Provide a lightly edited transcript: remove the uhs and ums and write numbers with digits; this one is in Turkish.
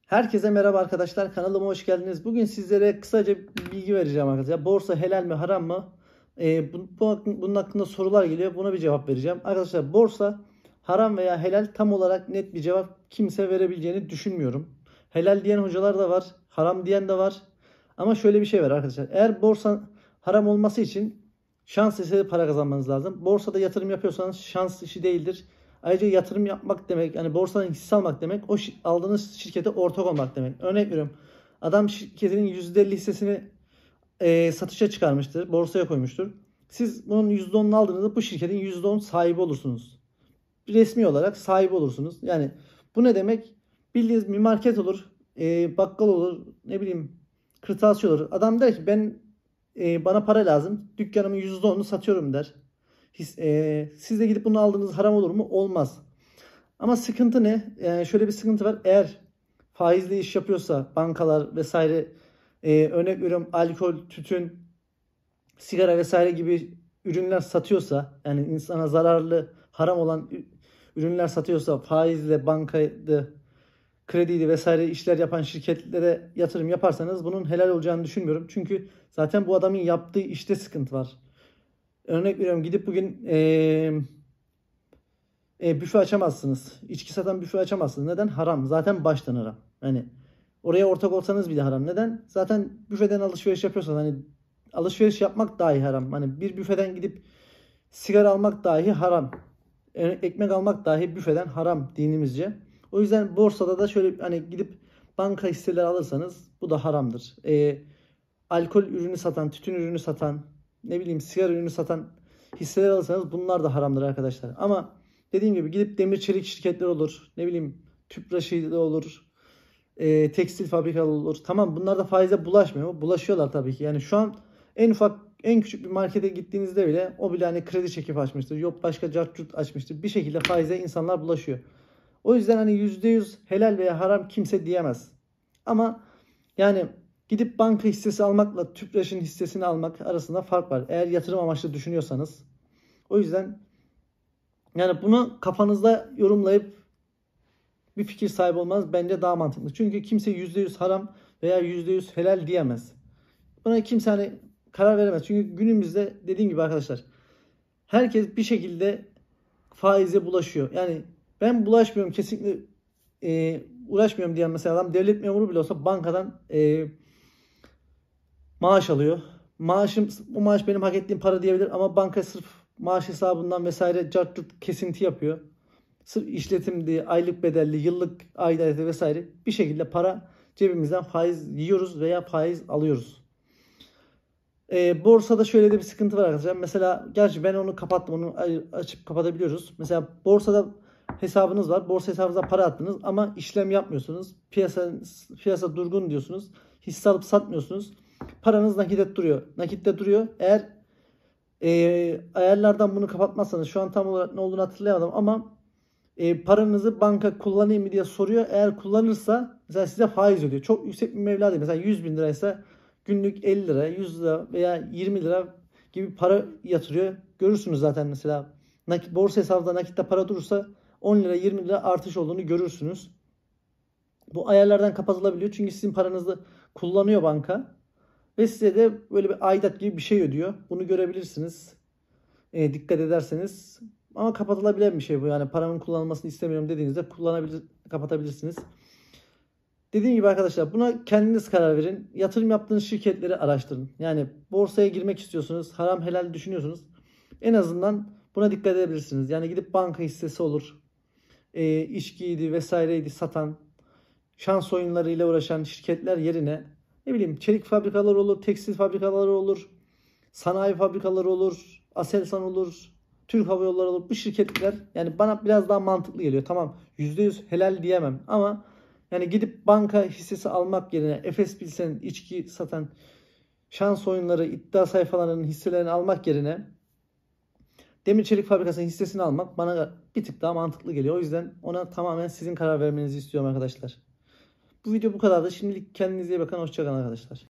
Herkese merhaba arkadaşlar. Kanalıma hoş geldiniz. Bugün sizlere kısaca bir bilgi vereceğim arkadaşlar. Borsa helal mi haram mı? Bunun hakkında sorular geliyor. Buna bir cevap vereceğim. Arkadaşlar borsa haram veya helal tam olarak net bir cevap kimse verebileceğini düşünmüyorum. Helal diyen hocalar da var. Haram diyen de var. Ama şöyle bir şey var arkadaşlar. Eğer borsa haram olması için şans eseri para kazanmanız lazım. Borsada yatırım yapıyorsanız şans işi değildir. Ayrıca yatırım yapmak demek, yani borsadan hisse almak demek, o aldığınız şirkete ortak olmak demek. Örnek veriyorum. Adam şirketinin %50 hissesini satışa çıkarmıştır, borsaya koymuştur. Siz bunun %10'unu aldığınızda bu şirketin %10 sahibi olursunuz. Resmi olarak sahibi olursunuz. Yani bu ne demek? Bildiğiniz bir market olur, bakkal olur, ne bileyim kırtasiye olur. Adam der ki bana para lazım, dükkanımın %10'unu satıyorum der. Siz de gidip bunu aldığınız haram olur mu? Olmaz. Ama sıkıntı ne? Şöyle bir sıkıntı var. Eğer faizli iş yapıyorsa bankalar vesaire, örnek veriyorum alkol, tütün, sigara vesaire gibi ürünler satıyorsa, yani insana zararlı, haram olan ürünler satıyorsa, faizle, bankaydı, krediydi vesaire işler yapan şirketlere yatırım yaparsanız bunun helal olacağını düşünmüyorum. Çünkü zaten bu adamın yaptığı işte sıkıntı var. Örnek veriyorum, gidip bugün büfe açamazsınız. İçki satan büfe açamazsınız. Neden? Haram. Zaten baştan haram. Yani oraya ortak olsanız bile haram. Neden? Zaten büfeden alışveriş yapıyorsanız, hani alışveriş yapmak dahi haram. Hani bir büfeden gidip sigara almak dahi haram. Ekmek almak dahi büfeden haram dinimizce. O yüzden borsada da şöyle, hani gidip banka hisseleri alırsanız bu da haramdır. Alkol ürünü satan, tütün ürünü satan, ne bileyim sigara ürünü satan hisseler alırsanız bunlar da haramdır arkadaşlar. Ama dediğim gibi gidip demir çelik şirketler olur, ne bileyim tüpraşı da olur, tekstil fabrikaları olur. Tamam, bunlar da faize bulaşmıyor mu? Bulaşıyorlar tabii ki. Yani şu an en ufak, en küçük bir markete gittiğinizde bile o bile hani kredi çekip açmıştır. Yok başka cart açmıştır. Bir şekilde faize insanlar bulaşıyor. O yüzden hani %100 helal veya haram kimse diyemez. Ama yani gidip banka hissesi almakla tüpraşın hissesini almak arasında fark var. Eğer yatırım amaçlı düşünüyorsanız. O yüzden yani bunu kafanızda yorumlayıp bir fikir sahibi olmanız bence daha mantıklı. Çünkü kimse %100 haram veya %100 helal diyemez. Buna kimse hani karar veremez. Çünkü günümüzde dediğim gibi arkadaşlar, herkes bir şekilde faize bulaşıyor. Yani ben bulaşmıyorum kesinlikle, uğraşmıyorum diyen mesela adam devlet memuru bile olsa bankadan maaş alıyor. Bu maaş benim hak ettiğim para diyebilir ama banka sırf maaş hesabından vesaire cart kesinti yapıyor. Sırf işletimdi, aylık bedelli, yıllık aidatı vesaire bir şekilde para cebimizden faiz yiyoruz veya faiz alıyoruz. Borsada şöyle de bir sıkıntı var arkadaşlar. Mesela gerçi ben onu kapattım. Onu açıp kapatabiliyoruz. Mesela borsada hesabınız var. Borsa hesabınıza para attınız ama işlem yapmıyorsunuz. Piyasa durgun diyorsunuz. Hisse alıp satmıyorsunuz. Paranız nakitte duruyor. Nakitte duruyor. Eğer ayarlardan bunu kapatmazsanız, şu an tam olarak ne olduğunu hatırlayamadım ama paranızı banka kullanayım mı diye soruyor. Eğer kullanırsa mesela size faiz ödüyor. Çok yüksek bir meblağ değil. Mesela 100 bin liraysa günlük 50 lira, 100 lira veya 20 lira gibi para yatırıyor. Görürsünüz zaten mesela borsa hesabında nakitte para durursa 10 lira 20 lira artış olduğunu görürsünüz. Bu ayarlardan kapatılabiliyor. Çünkü sizin paranızı kullanıyor banka. Ve size de böyle bir aidat gibi bir şey ödüyor. Bunu görebilirsiniz. Dikkat ederseniz. Ama kapatılabilen bir şey bu. Yani paramın kullanılmasını istemiyorum dediğinizde kapatabilirsiniz. Dediğim gibi arkadaşlar, buna kendiniz karar verin. Yatırım yaptığınız şirketleri araştırın. Yani borsaya girmek istiyorsunuz, haram helal düşünüyorsunuz. En azından buna dikkat edebilirsiniz. Yani gidip banka hissesi olur, içkiydi vesaireydi satan, şans oyunlarıyla uğraşan şirketler yerine ne bileyim çelik fabrikaları olur, tekstil fabrikaları olur, sanayi fabrikaları olur, Aselsan olur, Türk Hava Yolları olur. Bu şirketler yani bana biraz daha mantıklı geliyor. Tamam, %100 helal diyemem ama yani gidip banka hissesi almak yerine Efes Pilsen'in içki satan şans oyunları, iddia sayfalarının hisselerini almak yerine demir çelik fabrikasının hissesini almak bana bir tık daha mantıklı geliyor. O yüzden ona tamamen sizin karar vermenizi istiyorum arkadaşlar. Bu video bu kadardı. Şimdilik kendinize iyi bakın. Hoşça kalın arkadaşlar.